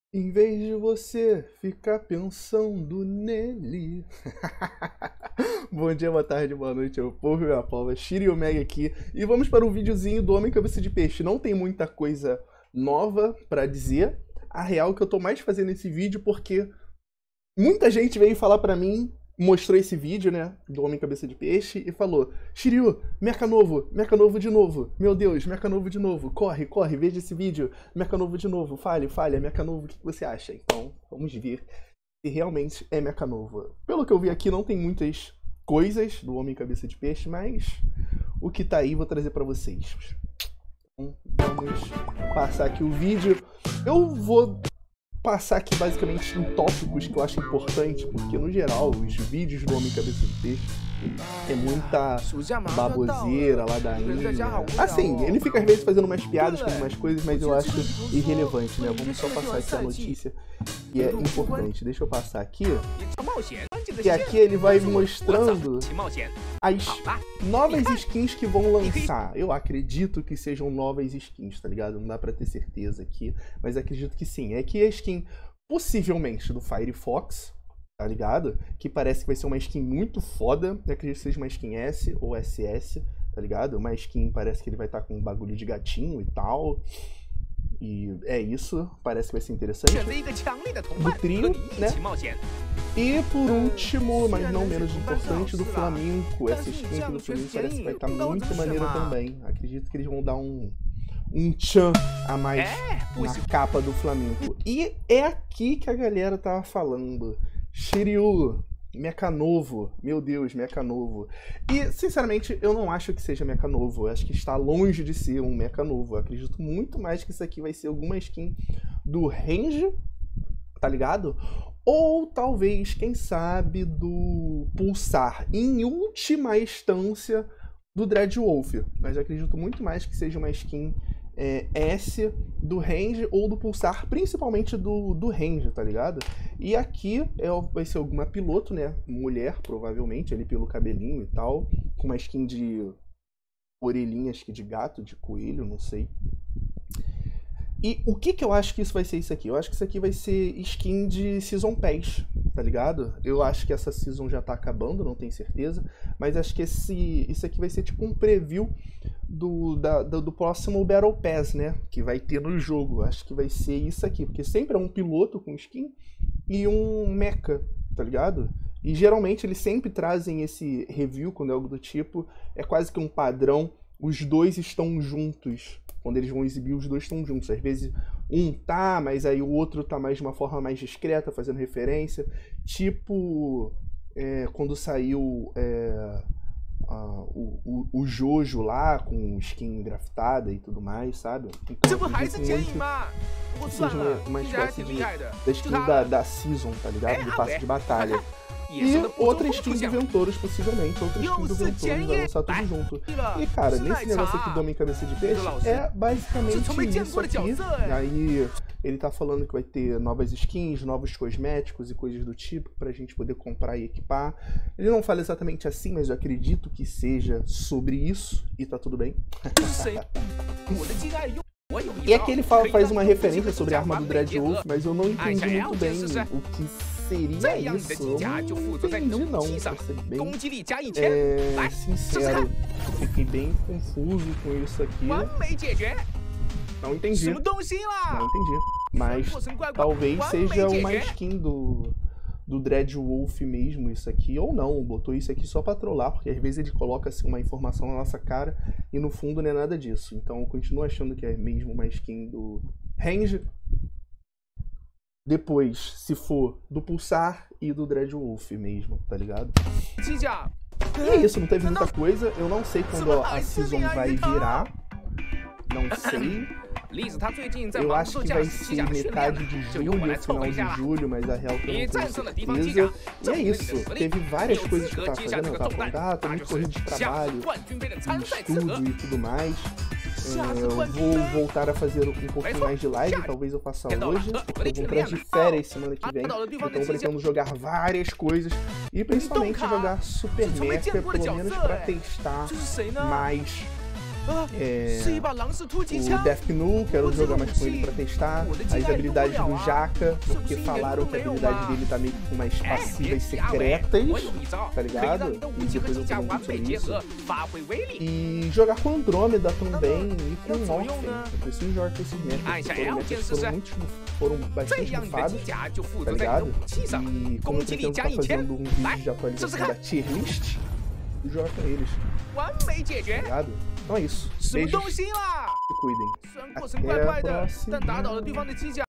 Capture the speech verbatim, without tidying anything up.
Em vez de você ficar pensando nele. Bom dia, boa tarde, boa noite, meu povo e minha pova, Shiryu Mega aqui. E vamos para um videozinho do Homem Cabeça de Peixe. Não tem muita coisa nova pra dizer. A real é que eu tô mais fazendo esse vídeo porque muita gente veio falar pra mim, mostrou esse vídeo, né, do Homem Cabeça de Peixe e falou: Shiryu, mecha novo, mecha novo de novo, meu Deus, mecha novo de novo, corre, corre, veja esse vídeo, mecha novo de novo, fale, fale, mecha novo, o que você acha? Então, vamos ver se realmente é mecha novo. Pelo que eu vi aqui, não tem muitas coisas do Homem Cabeça de Peixe, mas o que tá aí vou trazer pra vocês. Então, vamos passar aqui o vídeo. Eu vou passar aqui basicamente em tópicos que eu acho importante, porque no geral os vídeos do Homem Cabeça de Peixe é muita baboseira lá da Índia. Assim, ele fica às vezes fazendo umas piadas com umas coisas, mas eu acho irrelevante, né? Vamos só passar aqui a notícia que é importante. Deixa eu passar aqui. E aqui ele vai mostrando as novas skins que vão lançar. Eu acredito que sejam novas skins, tá ligado? Não dá pra ter certeza aqui, mas acredito que sim. É que a skin, possivelmente, do Firefox, tá ligado? Que parece que vai ser uma skin muito foda. Eu acredito que seja uma skin S ou S S, tá ligado? Uma skin, parece que ele vai estar com um bagulho de gatinho e tal. E é isso, parece que vai ser interessante. Do trio, né? E por último, mas não menos importante, do Flamengo. Essa skin aqui do Flamengo parece que vai estar muito maneira também. Acredito que eles vão dar um, um tchan a mais na capa do Flamengo. E é aqui que a galera tava falando. Shiryu, mecha novo. Meu Deus, mecha novo. E, sinceramente, eu não acho que seja mecha novo. Eu acho que está longe de ser um mecha novo. Eu acredito muito mais que isso aqui vai ser alguma skin do Range, tá ligado? Ou talvez, quem sabe, do Pulsar. Em última instância, do Dreadwolf. Mas eu acredito muito mais que seja uma skin é, S do Range ou do Pulsar, principalmente do, do Range, tá ligado? E aqui é, vai ser alguma piloto, né? Mulher, provavelmente, ali pelo cabelinho e tal. Com uma skin de orelhinha, acho que de gato, de coelho, não sei. E o que que eu acho que isso vai ser isso aqui? Eu acho que isso aqui vai ser skin de Season Pass, tá ligado? Eu acho que essa Season já tá acabando, não tenho certeza. Mas acho que esse, isso aqui vai ser tipo um preview do, da, do, do próximo Battle Pass, né? Que vai ter no jogo. Acho que vai ser isso aqui, porque sempre é um piloto com skin e um mecha, tá ligado? E geralmente eles sempre trazem esse review quando é algo do tipo. É quase que um padrão. Os dois estão juntos. Quando eles vão exibir, os dois estão juntos. Às vezes um tá, mas aí o outro tá mais de uma forma mais discreta, fazendo referência. Tipo, é, quando saiu é, a, o, o, o Jojo lá, com skin graftada e tudo mais, sabe? Então, eu acredito muito que seja uma, uma espécie de, da skin da, da Season, tá ligado? Do passe de batalha. E outra skin do Ventoros, possivelmente. Outra skin do Ventoros vai lançar tudo junto. E, cara, nesse negócio aqui do Homem Cabeça de Peixe, é basicamente isso aqui. Aí, ele tá falando que vai ter novas skins, novos cosméticos e coisas do tipo, pra gente poder comprar e equipar. Ele não fala exatamente assim, mas eu acredito que seja sobre isso. E tá tudo bem. E aqui ele fala, faz uma referência sobre a arma do Dreadwolf, mas eu não entendi muito bem o que seria isso. Eu não entendi não, pra ser bem é, sincero. Fiquei bem confuso com isso aqui. Não entendi. Não entendi. Mas talvez seja uma skin do, do Dreadwolf mesmo, isso aqui. Ou não, botou isso aqui só pra trollar, porque às vezes ele coloca assim, uma informação na nossa cara e no fundo não é nada disso. Então eu continuo achando que é mesmo uma skin do Range. Depois, se for do Pulsar e do Dreadwolf mesmo, tá ligado? E é isso, não teve muita coisa. Eu não sei quando a Season vai virar. Não sei. Eu acho que vai ser metade de julho, final de julho, mas a real que eu não tenho certeza. E é isso, teve várias coisas que eu tava fazendo. Eu tava falando, ah, tô muito corrido de trabalho, de estudo e tudo mais. É, eu vou voltar a fazer um pouquinho mais de live, talvez eu faça hoje. Eu vou entrar de férias semana que vem, então eu pretendo jogar várias coisas e principalmente jogar Super Mecha, pelo menos pra testar mais É, o Death Gnu, quero jogar mais com ele pra testar. As habilidades do Jaka, porque falaram que a habilidade dele tá meio que com umas passivas secretas, tá ligado? E depois eu vou falar sobre isso. E jogar com Andrômeda também e com Orphan. Eu preciso jogar com esses métodos, foram, muito, foram bastante bufados, tá ligado? E como eu pretendo estar fazendo um vídeo de atualização da tier list, joga com eles, tá ligado? Então é isso. Beijos. Se cuidem. Até a próxima.